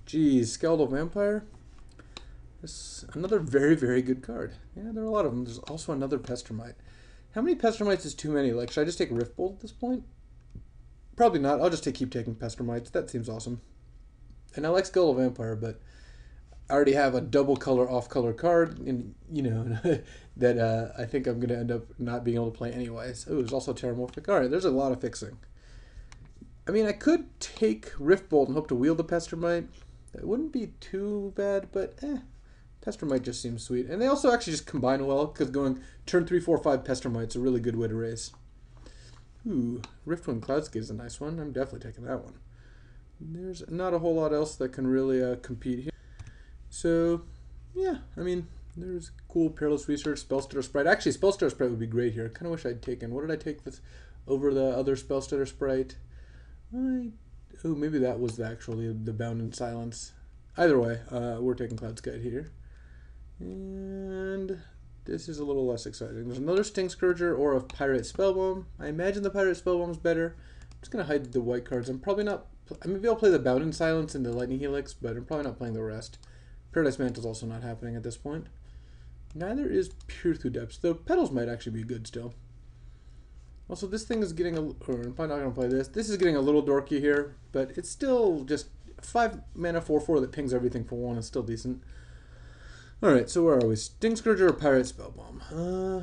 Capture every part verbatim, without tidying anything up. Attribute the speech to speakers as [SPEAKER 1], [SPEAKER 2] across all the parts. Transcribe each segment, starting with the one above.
[SPEAKER 1] Geez, Skeletal Vampire. This another very, very good card. Yeah, there are a lot of them. There's also another Pestermite. How many Pestermites is too many? Like, should I just take Rift Bolt at this point? Probably not. I'll just take, keep taking Pestermites. That seems awesome. And I like Skeletal Vampire, but I already have a double color off color card, and you know that uh, I think I'm gonna end up not being able to play anyways. Oh, there's also Terramorphic. All right, there's a lot of fixing. I mean, I could take Rift Bolt and hope to wield the Pestermite. It wouldn't be too bad, but eh. Pestermite just seems sweet. And they also actually just combine well, because going turn three, four, five Pestermite's a really good way to race. Ooh, Riftwind Cloudskate is a nice one. I'm definitely taking that one. There's not a whole lot else that can really uh, compete here. So, yeah, I mean, there's cool Peerless Research, Spellstutter Sprite. Actually, Spellstutter Sprite would be great here. I kind of wish I'd taken. What did I take this over the other Spellstutter Sprite? I, oh, maybe that was the, actually the Bound in Silence. Either way, uh, we're taking Cloudskate here. And this is a little less exciting. There's another Sting Scourger or a Pirate Spellbomb. I imagine the Pirate Spellbomb's better. I'm just going to hide the white cards. I'm probably not... Maybe I'll play the Bound in Silence and the Lightning Helix, but I'm probably not playing the rest. Paradise Mantle's also not happening at this point. Neither is Peer Through Depths, though Petals might actually be good still. Also, this thing is getting a... Or I'm probably not going to play this. This is getting a little dorky here, but it's still just five mana four four that pings everything for one. It's still decent. Alright, so where are we? Sting Scourger or Pirate Spellbomb? Uh,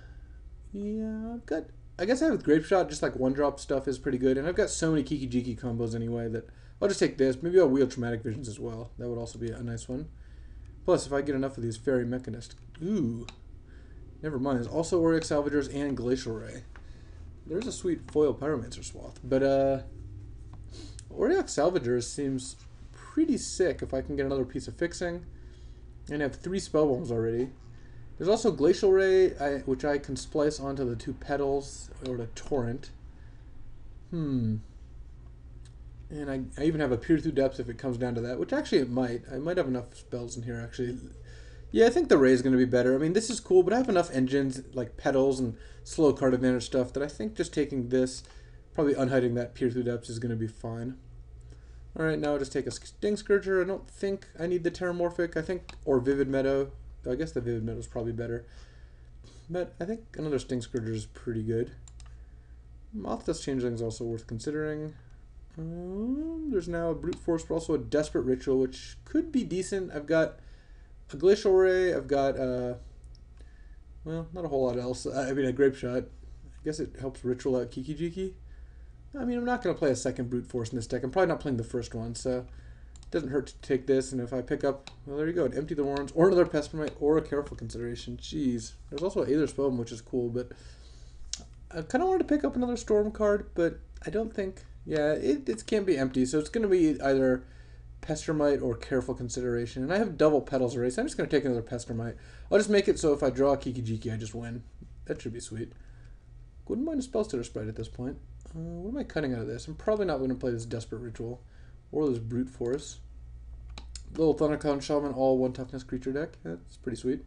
[SPEAKER 1] yeah, I've got... I guess I have Grape Shot, just like one-drop stuff is pretty good. And I've got so many Kiki Jiki combos anyway that I'll just take this. Maybe I'll wield Traumatic Visions as well. That would also be a nice one. Plus, if I get enough of these Fairy Mechanist... Ooh. Never mind. There's also Auric Salvagers and Glacial Ray. There's a sweet foil Pyromancer Swath. But, uh... Auric Salvagers seems pretty sick if I can get another piece of fixing. And I have three Spellbombs already. There's also Glacial Ray, I, which I can splice onto the two Petals, or the Torrent. Hmm. And I, I even have a Peer Through Depths if it comes down to that, which actually it might. I might have enough spells in here, actually. Yeah, I think the Ray is going to be better. I mean, this is cool, but I have enough engines, like Petals and slow card advantage stuff, that I think just taking this, probably unhiding that Peer Through Depths is going to be fine. Alright, now I'll just take a Sting Scourger. I don't think I need the Terramorphic. I think, or Vivid Meadow. I guess the Vivid Meadow is probably better. But I think another Sting Scourger is pretty good. Moth-Dust Changeling is also worth considering. Um, there's now a Brute Force, but also a Desperate Ritual, which could be decent. I've got a Glacial Ray. I've got, uh, well, not a whole lot else. I mean, a Grape Shot. I guess it helps Ritual out Kiki Jiki. I mean, I'm not going to play a second Brute Force in this deck. I'm probably not playing the first one, so it doesn't hurt to take this. And if I pick up, well, there you go. Empty the Warrens, or another Pestermite, or a Careful Consideration. Jeez. There's also Aether Spellbomb, which is cool, but I kind of wanted to pick up another Storm card, but I don't think, yeah, it, it can't be empty, so it's going to be either Pestermite or Careful Consideration. And I have double Petals already, so I'm just going to take another Pestermite. I'll just make it so if I draw a Kiki Jiki, I just win. That should be sweet. Wouldn't mind a Spellstutter Sprite at this point. Uh, what am I cutting out of this? I'm probably not going to play this Desperate Ritual or this Brute Force. Little Thundercloud Shaman, all one toughness creature deck. That's pretty sweet.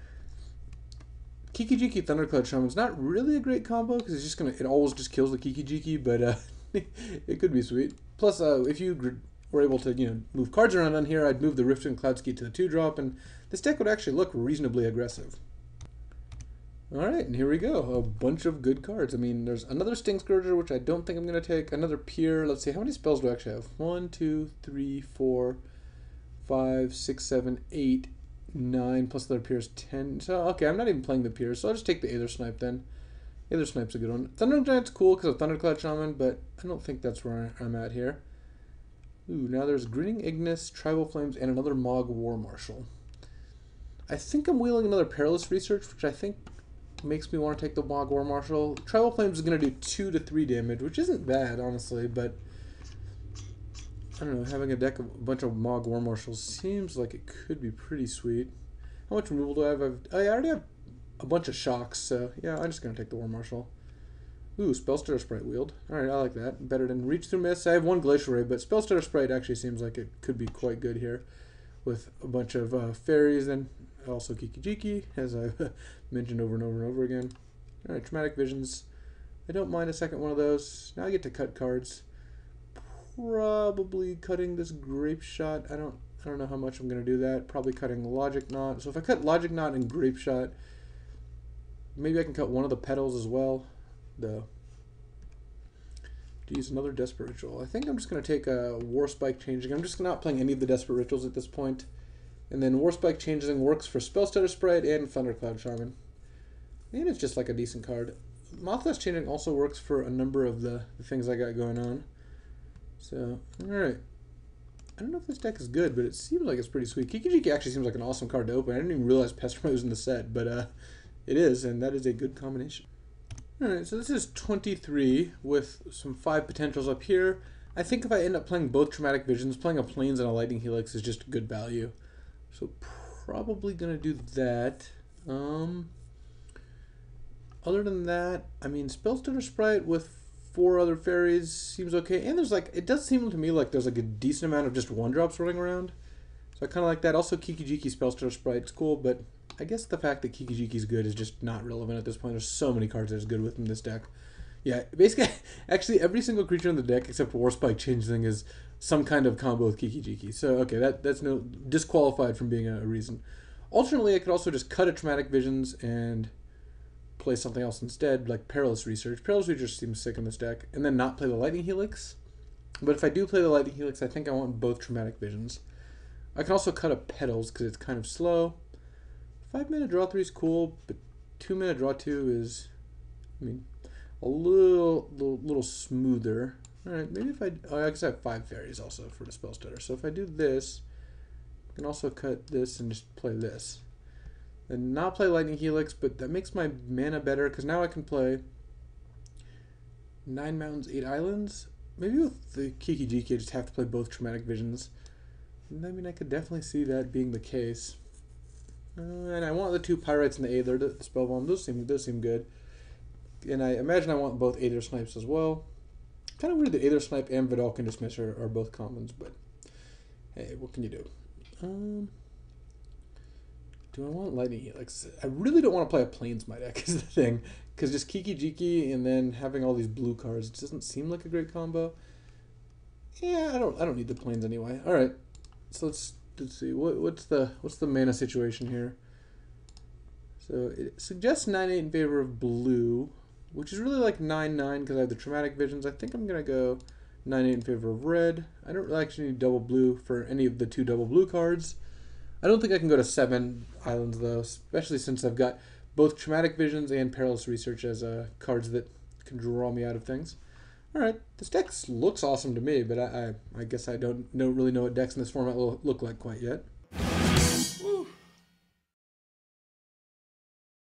[SPEAKER 1] Kiki Jiki Thundercloud Shaman's not really a great combo because it's just gonna it always just kills the Kiki Jiki, but uh, it could be sweet. Plus, uh, if you were able to you know move cards around on here, I'd move the Riftwind Cloudskate to the two drop, and this deck would actually look reasonably aggressive. Alright, and here we go. A bunch of good cards. I mean, there's another Sting Scourger, which I don't think I'm going to take. Another Peer. Let's see, how many spells do I actually have? One, two, three, four, five, six, seven, eight, nine, plus the Peer's ten. So, okay, I'm not even playing the Peer, so I'll just take the Aether Snipe then. Aether Snipe's a good one. Thunder Giant's cool because of Thundercloud Shaman, but I don't think that's where I'm at here. Ooh, now there's Grinning Ignis, Tribal Flames, and another Mog War Marshal. I think I'm wheeling another Perilous Research, which I think makes me want to take the Mog War Marshal. Tribal Flames is going to do two to three damage, which isn't bad, honestly, but I don't know, having a deck of a bunch of Mog War Marshals seems like it could be pretty sweet. How much removal do I have? I've, I already have a bunch of shocks, so yeah, I'm just going to take the War Marshal. Ooh, Spellstutter Sprite wield. Alright, I like that. Better than Reach Through Mist. I have one Glacial Ray, but Spellstutter Sprite actually seems like it could be quite good here with a bunch of uh, fairies and also Kiki Jiki, as I've mentioned over and over and over again. Alright, Traumatic Visions. I don't mind a second one of those. Now I get to cut cards. probably cutting this Grape Shot. I don't I don't know how much I'm going to do that. Probably cutting Logic Knot. So if I cut Logic Knot and Grape Shot, maybe I can cut one of the petals as well. The to use another Desperate Ritual. I think I'm just going to take a War Spike Changing. I'm just not playing any of the Desperate Rituals at this point. And then War Spike Changing works for Spellstutter Sprite and Thundercloud Shaman. And it's just like a decent card. Mothblast Changing also works for a number of the, the things I got going on. So, alright. I don't know if this deck is good, but it seems like it's pretty sweet. Kiki-Jiki actually seems like an awesome card to open. I didn't even realize Pestro was in the set, but uh, it is, and that is a good combination. Alright, so this is twenty-three with some five potentials up here. I think if I end up playing both Traumatic Visions, playing a Plains and a Lightning Helix is just good value. So probably going to do that. Um, other than that, I mean, Spellstutter Sprite with four other fairies seems okay. And there's like, it does seem to me like there's like a decent amount of just one drops running around. So I kind of like that. Also, Kiki-Jiki Spellstutter Sprite, it's cool, but I guess the fact that Kiki-Jiki is good is just not relevant at this point. There's so many cards that is good within this deck. Yeah, basically, actually every single creature in the deck except for War Spike Changeling is some kind of combo with Kiki-Jiki. So, okay, that that's no disqualified from being a, a reason. Alternately, I could also just cut a Traumatic Visions and play something else instead, like Perilous Research. Perilous Research seems sick in this deck. And then not play the Lightning Helix. But if I do play the Lightning Helix, I think I want both Traumatic Visions. I can also cut a Petals because it's kind of slow. Five mana draw three is cool, but two mana draw two is, I mean, a little, little, little smoother. All right, maybe if I, oh, I guess I have five fairies also for the spell stutter. So if I do this, I can also cut this and just play this. And not play Lightning Helix, but that makes my mana better because now I can play nine mountains, eight islands. Maybe with the Kiki-Jiki, I just have to play both Traumatic Visions. And I mean, I could definitely see that being the case. Uh, and I want the two Pyrites and the Aether, the Spellbomb. Those seem, those seem good. And I imagine I want both Aether Snipes as well. Kind of weird that Aether Snipe and Vidalcan Dismiss are, are both commons, but hey, what can you do? Um, do I want Lightning Helix? I really don't want to play a Plains in my deck is the thing. Because just Kiki-Jiki and then having all these blue cards, it doesn't seem like a great combo. Yeah, I don't I don't need the Plains anyway. Alright. So let's let's see. What what's the what's the mana situation here? So it suggests nine eight in favor of blue, which is really like nine nine because I have the Traumatic Visions. I think I'm going to go nine eight in favor of red. I don't really actually need double blue for any of the two double blue cards. I don't think I can go to seven islands though, especially since I've got both Traumatic Visions and Perilous Research as uh, cards that can draw me out of things. Alright, this deck looks awesome to me, but I, I, I guess I don't know, really know what decks in this format will look like quite yet.